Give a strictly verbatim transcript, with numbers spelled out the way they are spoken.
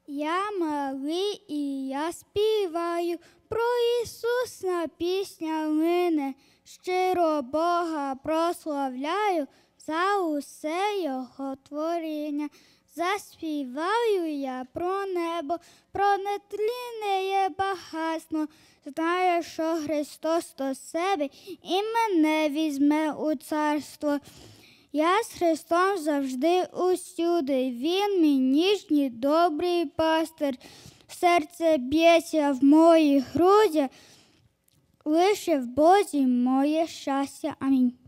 Я малий і я співаю, про Ісуса пісня лине, щиро Бога прославляю за усе Його творіння. Заспіваю я про небо, про нетлінне багатство, знаю, що Христос до себе і мене візьме у царство. Я з Христом завжди усюди, Він мій ніжній, добрий пастир. Серце б'ється в моїх грудях, лише в Бозі моє щастя. Амінь.